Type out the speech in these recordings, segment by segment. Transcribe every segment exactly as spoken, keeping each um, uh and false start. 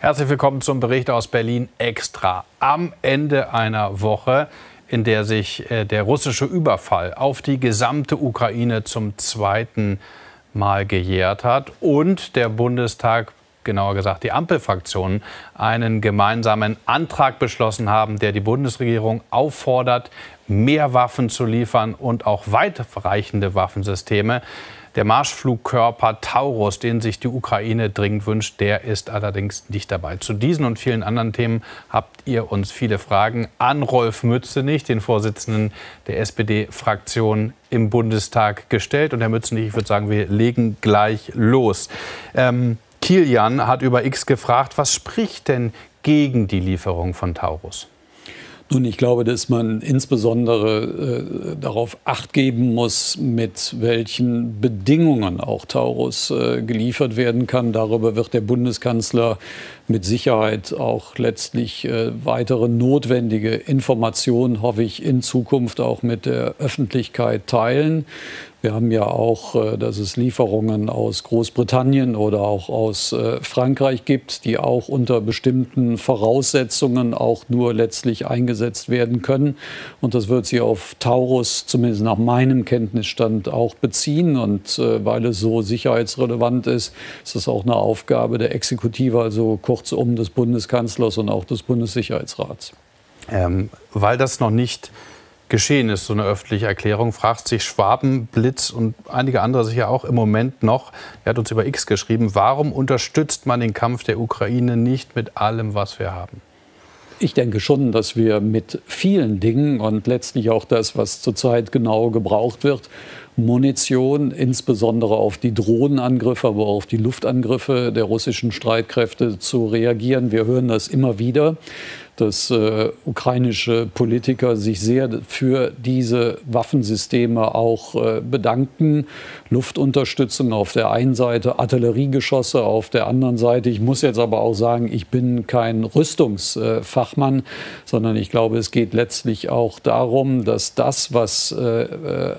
Herzlich willkommen zum Bericht aus Berlin Extra. Am Ende einer Woche, in der sich äh, der russische Überfall auf die gesamte Ukraine zum zweiten Mal gejährt hat und der Bundestag, genauer gesagt die Ampelfraktionen, einen gemeinsamen Antrag beschlossen haben, der die Bundesregierung auffordert, mehr Waffen zu liefern und auch weitreichende Waffensysteme. Der Marschflugkörper Taurus, den sich die Ukraine dringend wünscht, der ist allerdings nicht dabei. Zu diesen und vielen anderen Themen habt ihr uns viele Fragen an Rolf Mützenich, den Vorsitzenden der S P D-Fraktion im Bundestag, gestellt. Und Herr Mützenich, ich würde sagen, wir legen gleich los. Ähm, Kilian hat über X gefragt, was spricht denn gegen die Lieferung von Taurus? Nun, ich glaube, dass man insbesondere äh, darauf Acht geben muss, mit welchen Bedingungen auch Taurus äh, geliefert werden kann. Darüber wird der Bundeskanzler mit Sicherheit auch letztlich äh, weitere notwendige Informationen, hoffe ich, in Zukunft auch mit der Öffentlichkeit teilen. Wir haben ja auch, äh, dass es Lieferungen aus Großbritannien oder auch aus äh, Frankreich gibt, die auch unter bestimmten Voraussetzungen auch nur letztlich eingesetzt werden können. Und das wird sich auf Taurus, zumindest nach meinem Kenntnisstand, auch beziehen. Und äh, weil es so sicherheitsrelevant ist, ist es auch eine Aufgabe der Exekutive, also kurzum des Bundeskanzlers und auch des Bundessicherheitsrats. Ähm, weil das noch nicht geschehen ist, so eine öffentliche Erklärung, fragt sich Schwabenblitz und einige andere sich ja auch im Moment noch, er hat uns über X geschrieben, warum unterstützt man den Kampf der Ukraine nicht mit allem, was wir haben? Ich denke schon, dass wir mit vielen Dingen und letztlich auch das, was zurzeit genau gebraucht wird, Munition, insbesondere auf die Drohnenangriffe, aber auch auf die Luftangriffe der russischen Streitkräfte zu reagieren. Wir hören das immer wieder, dass äh, ukrainische Politiker sich sehr für diese Waffensysteme auch äh, bedanken. Luftunterstützung auf der einen Seite, Artilleriegeschosse auf der anderen Seite. Ich muss jetzt aber auch sagen, ich bin kein Rüstungsfachmann, sondern ich glaube, es geht letztlich auch darum, dass das, was äh, äh,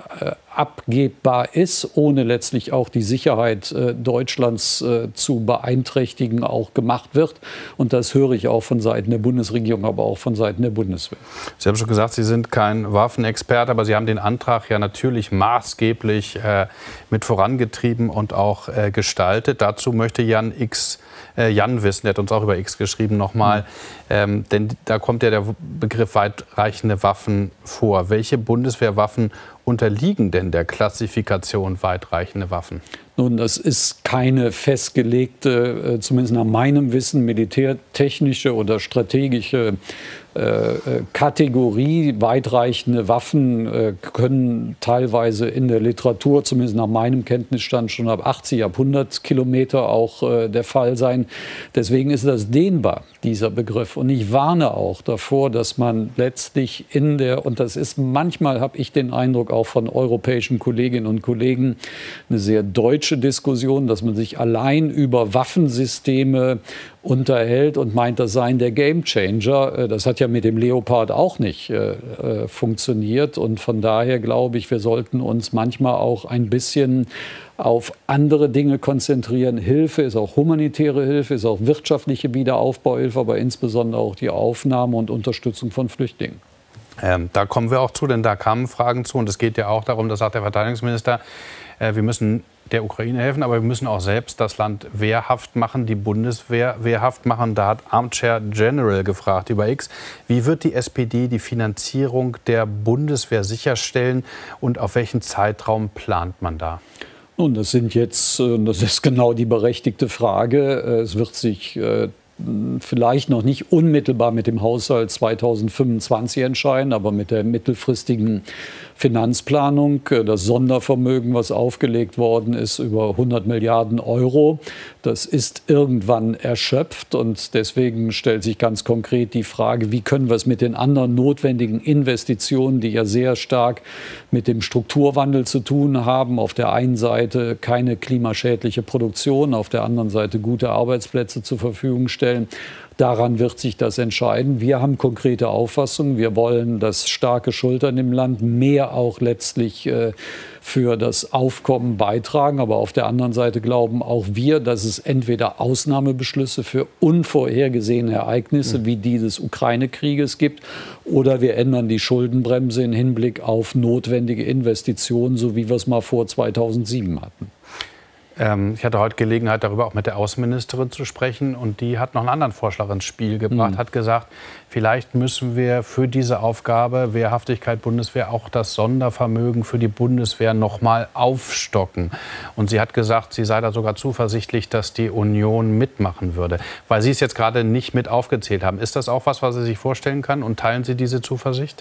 abgebbar ist, ohne letztlich auch die Sicherheit äh, Deutschlands äh, zu beeinträchtigen, auch gemacht wird. Und das höre ich auch von Seiten der Bundesregierung, aber auch von Seiten der Bundeswehr. Sie haben schon gesagt, Sie sind kein Waffenexperte, aber Sie haben den Antrag ja natürlich maßgeblich äh, mit vorangetrieben und auch äh, gestaltet. Dazu möchte Jan X äh, Jan wissen, der hat uns auch über X geschrieben nochmal, mhm. ähm, denn da kommt ja der Begriff weitreichende Waffen vor. Welche Bundeswehrwaffen unterliegen denn der Klassifikation weitreichende Waffen? Nun, das ist keine festgelegte, zumindest nach meinem Wissen, militärtechnische oder strategische äh, Kategorie. Weitreichende Waffen äh, können teilweise in der Literatur, zumindest nach meinem Kenntnisstand, schon ab achtzig, ab hundert Kilometer auch äh, der Fall sein. Deswegen ist das dehnbar, dieser Begriff. Und ich warne auch davor, dass man letztlich in der, und das ist manchmal, habe ich den Eindruck, auch von europäischen Kolleginnen und Kollegen, eine sehr deutsche Diskussion, dass man sich allein über Waffensysteme unterhält und meint, das seien der Gamechanger. Das hat ja mit dem Leopard auch nicht äh, funktioniert. Und von daher glaube ich, wir sollten uns manchmal auch ein bisschen auf andere Dinge konzentrieren. Hilfe ist auch humanitäre Hilfe, ist auch wirtschaftliche Wiederaufbauhilfe, aber insbesondere auch die Aufnahme und Unterstützung von Flüchtlingen. Ähm, da kommen wir auch zu, denn da kamen Fragen zu. Und es geht ja auch darum, das sagt der Verteidigungsminister, äh, wir müssen der Ukraine helfen, aber wir müssen auch selbst das Land wehrhaft machen, die Bundeswehr wehrhaft machen. Da hat Armchair General gefragt über X, wie wird die S P D die Finanzierung der Bundeswehr sicherstellen und auf welchen Zeitraum plant man da? Nun, das sind jetzt, das ist genau die berechtigte Frage. Es wird sich vielleicht noch nicht unmittelbar mit dem Haushalt zweitausendfünfundzwanzig entscheiden, aber mit der mittelfristigen Finanzplanung, das Sondervermögen, was aufgelegt worden ist, über hundert Milliarden Euro, das ist irgendwann erschöpft. Und deswegen stellt sich ganz konkret die Frage, wie können wir es mit den anderen notwendigen Investitionen, die ja sehr stark mit dem Strukturwandel zu tun haben, auf der einen Seite keine klimaschädliche Produktion, auf der anderen Seite gute Arbeitsplätze zur Verfügung stellen, Daran wird sich das entscheiden. Wir haben konkrete Auffassungen. Wir wollen, dass starke Schultern im Land mehr auch letztlich äh, für das Aufkommen beitragen. Aber auf der anderen Seite glauben auch wir, dass es entweder Ausnahmebeschlüsse für unvorhergesehene Ereignisse mhm. wie die des Ukraine-Krieges gibt, oder wir ändern die Schuldenbremse im Hinblick auf notwendige Investitionen, so wie wir es mal vor zweitausendsieben hatten. Ich hatte heute Gelegenheit, darüber auch mit der Außenministerin zu sprechen. Und die hat noch einen anderen Vorschlag ins Spiel gebracht, mhm. hat gesagt, vielleicht müssen wir für diese Aufgabe Wehrhaftigkeit Bundeswehr auch das Sondervermögen für die Bundeswehr noch mal aufstocken. Und sie hat gesagt, sie sei da sogar zuversichtlich, dass die Union mitmachen würde. Weil Sie es jetzt gerade nicht mit aufgezählt haben. Ist das auch was, was sie sich vorstellen kann? Und teilen Sie diese Zuversicht?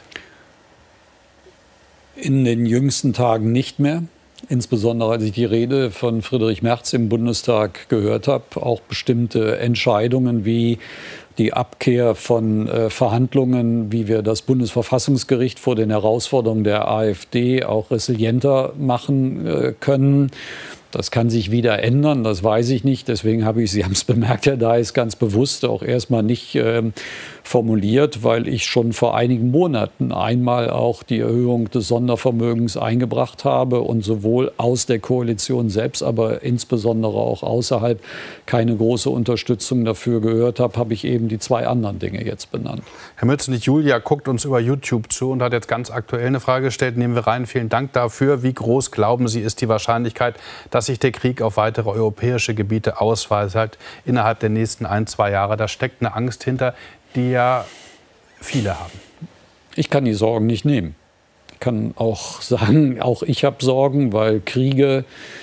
In den jüngsten Tagen nicht mehr. Insbesondere als ich die Rede von Friedrich Merz im Bundestag gehört habe, auch bestimmte Entscheidungen wie die Abkehr von äh, Verhandlungen, wie wir das Bundesverfassungsgericht vor den Herausforderungen der AfD auch resilienter machen äh, können. Das kann sich wieder ändern, das weiß ich nicht. Deswegen habe ich, Sie haben es bemerkt, Herr Dais, ganz bewusst auch erstmal nicht äh, formuliert, weil ich schon vor einigen Monaten einmal auch die Erhöhung des Sondervermögens eingebracht habe und sowohl aus der Koalition selbst, aber insbesondere auch außerhalb keine große Unterstützung dafür gehört habe, habe ich eben die zwei anderen Dinge jetzt benannt. Herr Mützenich, Julia guckt uns über YouTube zu und hat jetzt ganz aktuell eine Frage gestellt. Nehmen wir rein. Vielen Dank dafür. Wie groß, glauben Sie, ist die Wahrscheinlichkeit, dass sich der Krieg auf weitere europäische Gebiete ausweitet innerhalb der nächsten ein, zwei Jahre? Da steckt eine Angst hinter, die ja viele haben. Ich kann die Sorgen nicht nehmen. Ich kann auch sagen, auch ich habe Sorgen, weil Kriege,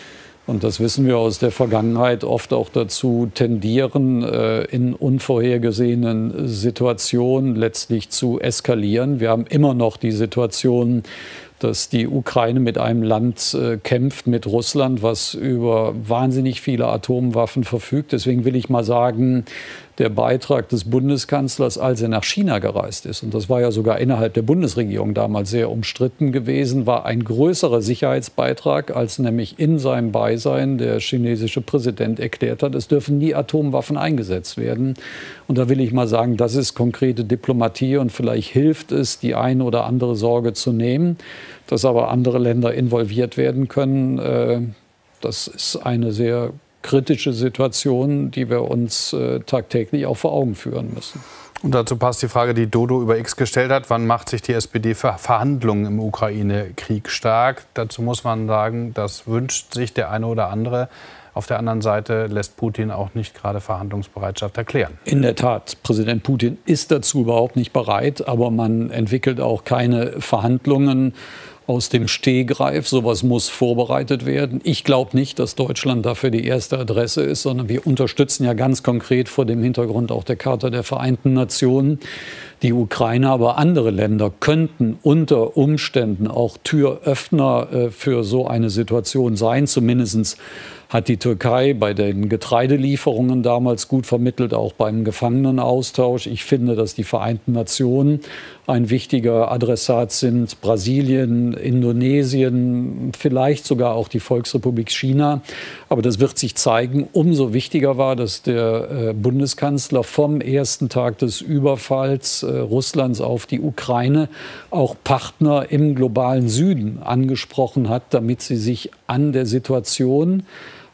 und das wissen wir aus der Vergangenheit, oft auch dazu tendieren, in unvorhergesehenen Situationen letztlich zu eskalieren. Wir haben immer noch die Situation, dass die Ukraine mit einem Land äh, kämpft, mit Russland, was über wahnsinnig viele Atomwaffen verfügt. Deswegen will ich mal sagen, der Beitrag des Bundeskanzlers, als er nach China gereist ist, und das war ja sogar innerhalb der Bundesregierung damals sehr umstritten gewesen, war ein größerer Sicherheitsbeitrag, als nämlich in seinem Beisein der chinesische Präsident erklärt hat, es dürfen nie Atomwaffen eingesetzt werden. Und da will ich mal sagen, das ist konkrete Diplomatie und vielleicht hilft es, die eine oder andere Sorge zu nehmen. Dass aber andere Länder involviert werden können, äh, das ist eine sehr kritische Situation, die wir uns äh, tagtäglich auch vor Augen führen müssen. Und dazu passt die Frage, die Dodo über X gestellt hat. Wann macht sich die S P D für Verhandlungen im Ukraine-Krieg stark? Dazu muss man sagen, das wünscht sich der eine oder andere. Auf der anderen Seite lässt Putin auch nicht gerade Verhandlungsbereitschaft erklären. In der Tat, Präsident Putin ist dazu überhaupt nicht bereit. Aber man entwickelt auch keine Verhandlungen aus dem Stegreif. Sowas muss vorbereitet werden. Ich glaube nicht, dass Deutschland dafür die erste Adresse ist, sondern wir unterstützen ja ganz konkret vor dem Hintergrund auch der Charta der Vereinten Nationen die Ukraine. Aber andere Länder könnten unter Umständen auch Türöffner äh, für so eine Situation sein. Zumindest hat die Türkei bei den Getreidelieferungen damals gut vermittelt, auch beim Gefangenenaustausch. Ich finde, dass die Vereinten Nationen ein wichtiger Adressat sind. Brasilien, Indonesien, vielleicht sogar auch die Volksrepublik China. Aber das wird sich zeigen. Umso wichtiger war, dass der äh, Bundeskanzler vom ersten Tag des Überfalls äh, Russlands auf die Ukraine auch Partner im globalen Süden angesprochen hat, damit sie sich an der Situation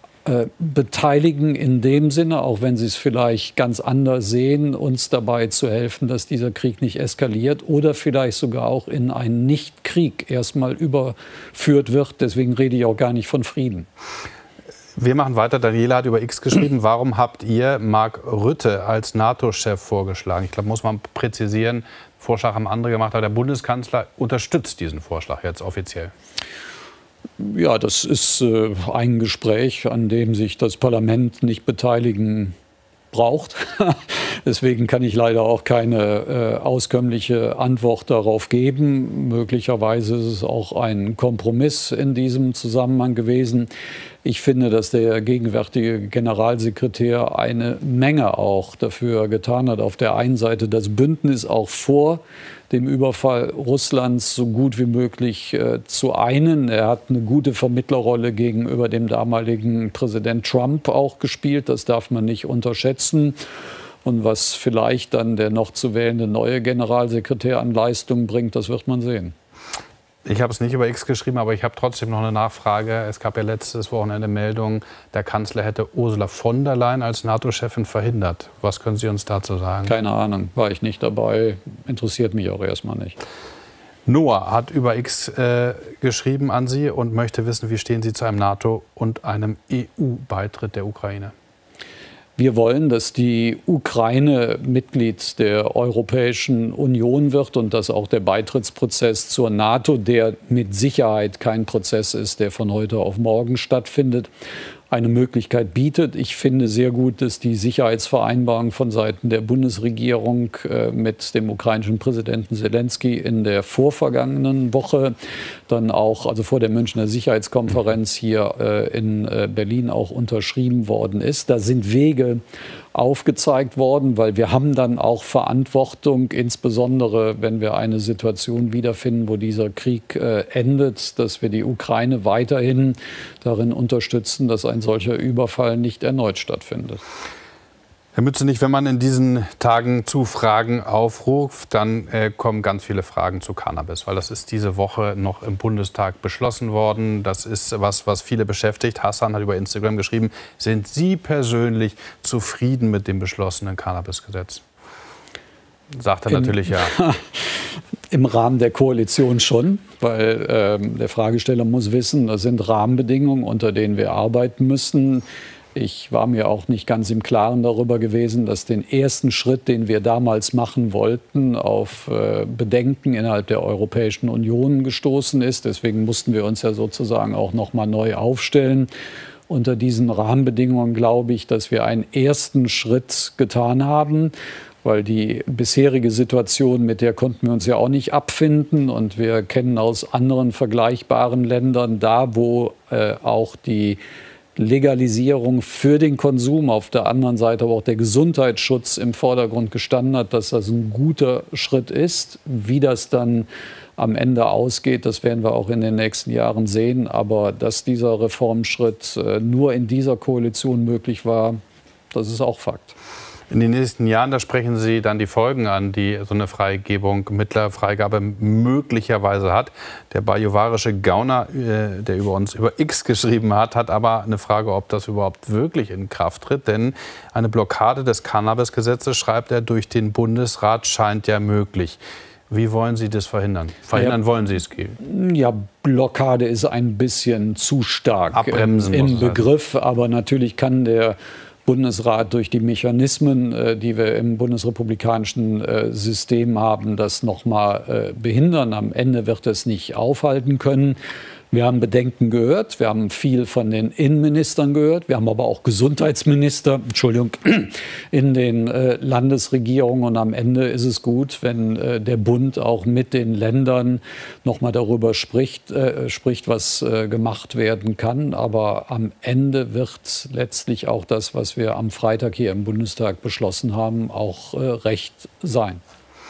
beteiligen in dem Sinne, auch wenn sie es vielleicht ganz anders sehen, uns dabei zu helfen, dass dieser Krieg nicht eskaliert oder vielleicht sogar auch in einen Nicht-Krieg erstmal überführt wird. Deswegen rede ich auch gar nicht von Frieden. Wir machen weiter. Daniela hat über X geschrieben, warum habt ihr Mark Rutte als NATO-Chef vorgeschlagen? Ich glaube, muss man präzisieren, Vorschlag haben andere gemacht, aber der Bundeskanzler unterstützt diesen Vorschlag jetzt offiziell. Ja, das ist äh, ein Gespräch, an dem sich das Parlament nicht beteiligen braucht. Deswegen kann ich leider auch keine äh, auskömmliche Antwort darauf geben. Möglicherweise ist es auch ein Kompromiss in diesem Zusammenhang gewesen. Ich finde, dass der gegenwärtige Generalsekretär eine Menge auch dafür getan hat, auf der einen Seite das Bündnis auch vor dem Überfall Russlands so gut wie möglich äh, zu einen. Er hat eine gute Vermittlerrolle gegenüber dem damaligen Präsident Trump auch gespielt. Das darf man nicht unterschätzen. Und was vielleicht dann der noch zu wählende neue Generalsekretär an Leistung bringt, das wird man sehen. Ich habe es nicht über X geschrieben, aber ich habe trotzdem noch eine Nachfrage. Es gab ja letztes Wochenende Meldungen, der Kanzler hätte Ursula von der Leyen als NATO-Chefin verhindert. Was können Sie uns dazu sagen? Keine Ahnung, war ich nicht dabei, interessiert mich auch erstmal nicht. Noah hat über X äh, geschrieben an Sie und möchte wissen, wie stehen Sie zu einem NATO- und einem E U-Beitritt der Ukraine? Wir wollen, dass die Ukraine Mitglied der Europäischen Union wird und dass auch der Beitrittsprozess zur NATO, der mit Sicherheit kein Prozess ist, der von heute auf morgen stattfindet, eine Möglichkeit bietet. Ich finde sehr gut, dass die Sicherheitsvereinbarung von Seiten der Bundesregierung äh, mit dem ukrainischen Präsidenten Selenskyj in der vorvergangenen Woche dann auch, also vor der Münchner Sicherheitskonferenz hier äh, in äh, Berlin auch unterschrieben worden ist. Da sind Wege aufgezeigt worden, weil wir haben dann auch Verantwortung, insbesondere wenn wir eine Situation wiederfinden, wo dieser Krieg äh, endet, dass wir die Ukraine weiterhin darin unterstützen, dass ein solcher Überfall nicht erneut stattfindet. Herr Mützenich, wenn man in diesen Tagen zu Fragen aufruft, dann äh, kommen ganz viele Fragen zu Cannabis, weil das ist diese Woche noch im Bundestag beschlossen worden. Das ist was, was viele beschäftigt. Hassan hat über Instagram geschrieben, sind Sie persönlich zufrieden mit dem beschlossenen Cannabisgesetz? Sagt er Im, natürlich ja. Im Rahmen der Koalition schon, weil ähm, der Fragesteller muss wissen, das sind Rahmenbedingungen, unter denen wir arbeiten müssen. Ich war mir auch nicht ganz im Klaren darüber gewesen, dass den ersten Schritt, den wir damals machen wollten, auf äh, Bedenken innerhalb der Europäischen Union gestoßen ist. Deswegen mussten wir uns ja sozusagen auch noch mal neu aufstellen. Unter diesen Rahmenbedingungen glaube ich, dass wir einen ersten Schritt getan haben, weil die bisherige Situation, mit der konnten wir uns ja auch nicht abfinden. Und wir kennen aus anderen vergleichbaren Ländern, da wo äh, auch die Legalisierung für den Konsum, auf der anderen Seite aber auch der Gesundheitsschutz im Vordergrund gestanden hat, dass das ein guter Schritt ist. Wie das dann am Ende ausgeht, das werden wir auch in den nächsten Jahren sehen. Aber dass dieser Reformschritt nur in dieser Koalition möglich war, das ist auch Fakt. In den nächsten Jahren, da sprechen Sie dann die Folgen an, die so eine Freigebung, mittlere Freigabe möglicherweise hat. Der bajuwarische Gauner, äh, der über uns über X geschrieben hat, hat aber eine Frage, ob das überhaupt wirklich in Kraft tritt. Denn eine Blockade des Cannabisgesetzes, schreibt er, durch den Bundesrat scheint ja möglich. Wie wollen Sie das verhindern? Verhindern ja, wollen Sie es gehen? Ja, Blockade ist ein bisschen zu stark Abbremsen im, im Begriff, sein. Aber natürlich kann der Bundesrat durch die Mechanismen, die wir im bundesrepublikanischen System haben, das noch mal behindern. Am Ende wird es nicht aufhalten können. Wir haben Bedenken gehört, wir haben viel von den Innenministern gehört, wir haben aber auch Gesundheitsminister, Entschuldigung, in den äh, Landesregierungen. Und am Ende ist es gut, wenn äh, der Bund auch mit den Ländern noch mal darüber spricht, äh, spricht was äh, gemacht werden kann. Aber am Ende wird letztlich auch das, was wir am Freitag hier im Bundestag beschlossen haben, auch äh, Recht sein.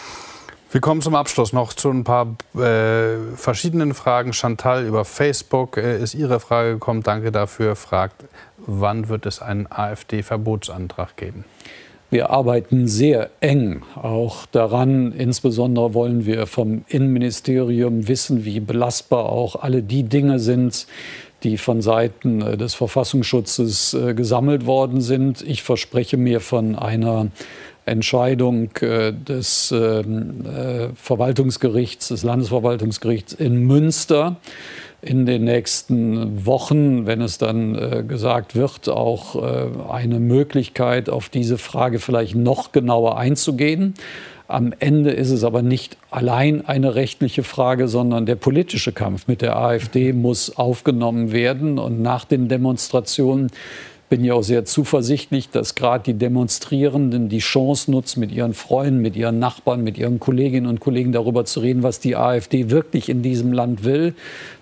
Wir kommen zum Abschluss noch zu ein paar äh, verschiedenen Fragen. Chantal über Facebook äh, ist Ihre Frage gekommen. Danke dafür. Fragt, wann wird es einen AfD-Verbotsantrag geben? Wir arbeiten sehr eng auch daran. Insbesondere wollen wir vom Innenministerium wissen, wie belastbar auch alle die Dinge sind, die von Seiten des Verfassungsschutzes äh, gesammelt worden sind. Ich verspreche mir von einer Entscheidung äh, des äh, Verwaltungsgerichts, des Landesverwaltungsgerichts in Münster in den nächsten Wochen, wenn es dann äh, gesagt wird, auch äh, eine Möglichkeit, auf diese Frage vielleicht noch genauer einzugehen. Am Ende ist es aber nicht allein eine rechtliche Frage, sondern der politische Kampf mit der AfD muss aufgenommen werden. Und nach den Demonstrationen bin ich auch sehr zuversichtlich, dass gerade die Demonstrierenden die Chance nutzen, mit ihren Freunden, mit ihren Nachbarn, mit ihren Kolleginnen und Kollegen darüber zu reden, was die AfD wirklich in diesem Land will.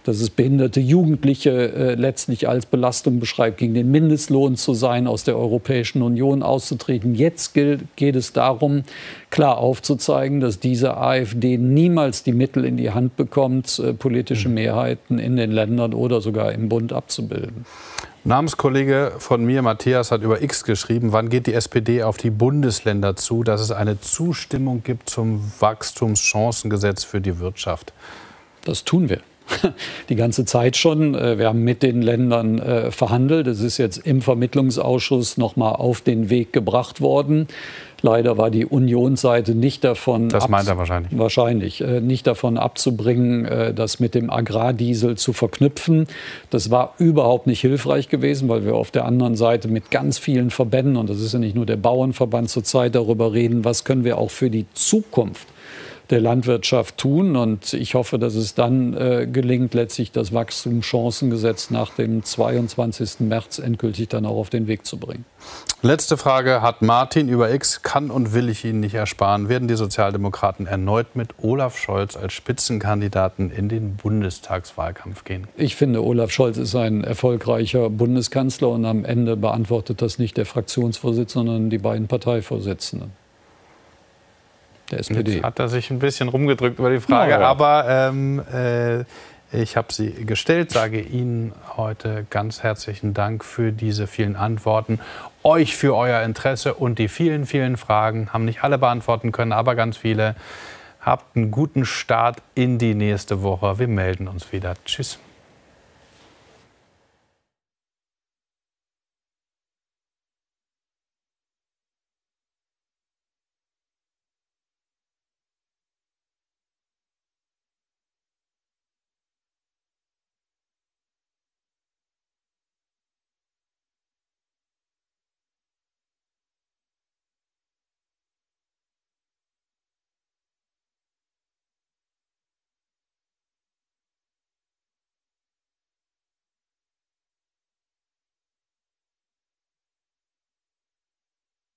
dass es behinderte Jugendliche äh, letztlich als Belastung beschreibt, gegen den Mindestlohn zu sein, aus der Europäischen Union auszutreten. Jetzt gilt, geht es darum, klar aufzuzeigen, dass diese AfD niemals die Mittel in die Hand bekommt, äh, politische Mehrheiten in den Ländern oder sogar im Bund abzubilden. Namenskollege von mir, Matthias, hat über X geschrieben, wann geht die S P D auf die Bundesländer zu, dass es eine Zustimmung gibt zum Wachstumschancengesetz für die Wirtschaft? Das tun wir. Die ganze Zeit schon. Wir haben mit den Ländern äh, verhandelt. Es ist jetzt im Vermittlungsausschuss noch mal auf den Weg gebracht worden. Leider war die Unionsseite nicht davon, das meint er wahrscheinlich, wahrscheinlich äh, nicht davon abzubringen, äh, das mit dem Agrardiesel zu verknüpfen. Das war überhaupt nicht hilfreich gewesen, weil wir auf der anderen Seite mit ganz vielen Verbänden, und das ist ja nicht nur der Bauernverband zurzeit, darüber reden, was können wir auch für die Zukunft der Landwirtschaft tun. Und ich hoffe, dass es dann äh, gelingt, letztlich das Wachstumschancengesetz nach dem zweiundzwanzigsten März endgültig dann auch auf den Weg zu bringen. Letzte Frage hat Martin über X. Kann und will ich Ihnen nicht ersparen. Werden die Sozialdemokraten erneut mit Olaf Scholz als Spitzenkandidaten in den Bundestagswahlkampf gehen? Ich finde, Olaf Scholz ist ein erfolgreicher Bundeskanzler. Und am Ende beantwortet das nicht der Fraktionsvorsitzende, sondern die beiden Parteivorsitzenden der S P D. Jetzt hat er sich ein bisschen rumgedrückt über die Frage, ja, ja. aber ähm, äh, ich habe sie gestellt, sage Ihnen heute ganz herzlichen Dank für diese vielen Antworten, euch für euer Interesse und die vielen, vielen Fragen. Haben nicht alle beantworten können, aber ganz viele. Habt einen guten Start in die nächste Woche. Wir melden uns wieder. Tschüss.